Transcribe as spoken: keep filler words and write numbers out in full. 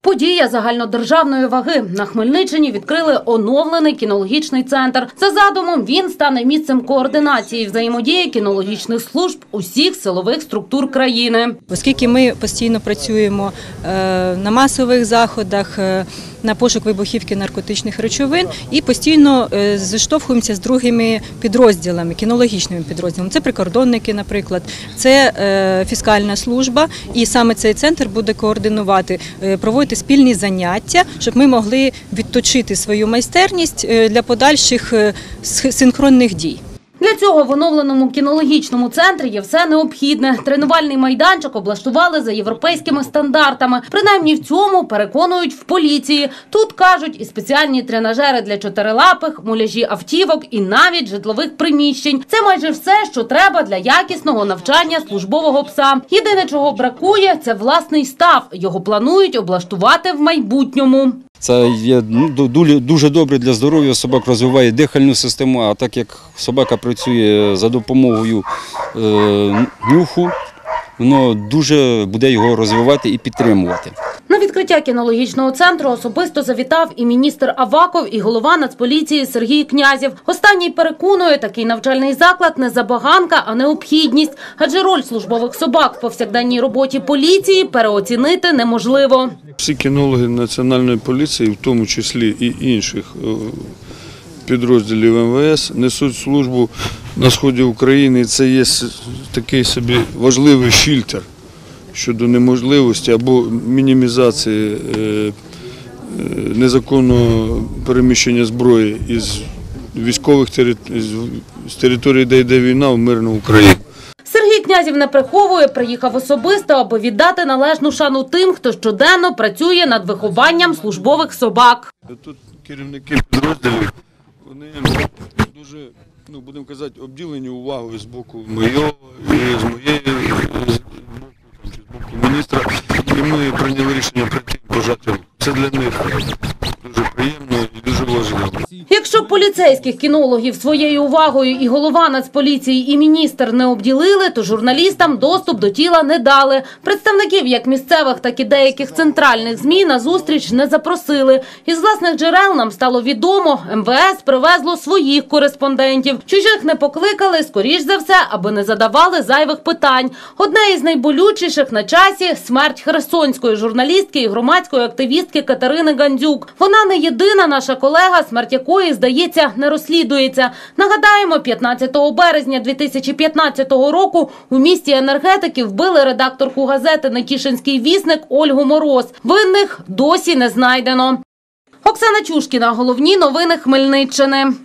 Подія загальнодержавної ваги. На Хмельниччині відкрили оновлений кінологічний центр. За задумом, він стане місцем координації і взаємодії кінологічних служб усіх силових структур країни. Оскільки ми постійно працюємо на масових заходах, на пошук вибухівки наркотичних речовин і постійно зіштовхуємося з другими підрозділами, кінологічними підрозділами. Це прикордонники, наприклад, це фіскальна служба, і саме цей центр буде координувати, проводити спільні заняття, щоб ми могли відточити свою майстерність для подальших синхронних дій. Для цього в оновленому кінологічному центрі є все необхідне. Тренувальний майданчик облаштували за європейськими стандартами. Принаймні в цьому переконують в поліції. Тут, кажуть, і спеціальні тренажери для чотирилапих, муляжі автівок і навіть житлових приміщень. Це майже все, що треба для якісного навчання службового пса. Єдине, чого бракує – це власний став. Його планують облаштувати в майбутньому. Це є дуже добре для здоров'я, собак розвиває дихальну систему, а так як собака працює за допомогою нюху, воно дуже буде його розвивати і підтримувати. На відкриття кінологічного центру особисто завітав і міністр Аваков, і голова Нацполіції Сергій Князів. Останній переконує, такий навчальний заклад не забаганка, а необхідність. Адже роль службових собак в повсякденній роботі поліції переоцінити неможливо. Всі кінологи Національної поліції, в тому числі і інших підрозділів ем ве ес, несуть службу на сході України. Це є такий собі важливий фільтр щодо неможливості або мінімізації незаконного переміщення зброї із військових територій, з території, де йде війна, в мирну Україну. Сергій Князів не приховує, приїхав особисто, аби віддати належну шану тим, хто щоденно працює над вихованням службових собак. Тут керівники підрозділів, вони дуже, ну, будемо казати, обділені увагою з боку моєї, з моєї міністра, і ми прийняли рішення прийти пожати руку. Це для них дуже приємно і дуже важливо. Якщо поліцейських кінологів своєю увагою і голова Нацполіції, і міністр не обділили, то журналістам доступ до тіла не дали. Представників як місцевих, так і деяких центральних ЗМІ на зустріч не запросили. Із власних джерел нам стало відомо, ем ве ес привезло своїх кореспондентів. Чужих не покликали, скоріш за все, аби не задавали зайвих питань. Одне із найболючіших на часі – смерть херсонської журналістки і громадської активістки Катерини Гандзюк. Вона не єдина наша колега, смерть якої, здається, не розслідується. Нагадаємо, п'ятнадцятого березня дві тисячі п'ятнадцятого року у місті енергетики вбили редакторку газети «Нетішинський вісник» Ольгу Мороз. Винних досі не знайдено. Оксана Чушкіна. Головні новини Хмельниччини.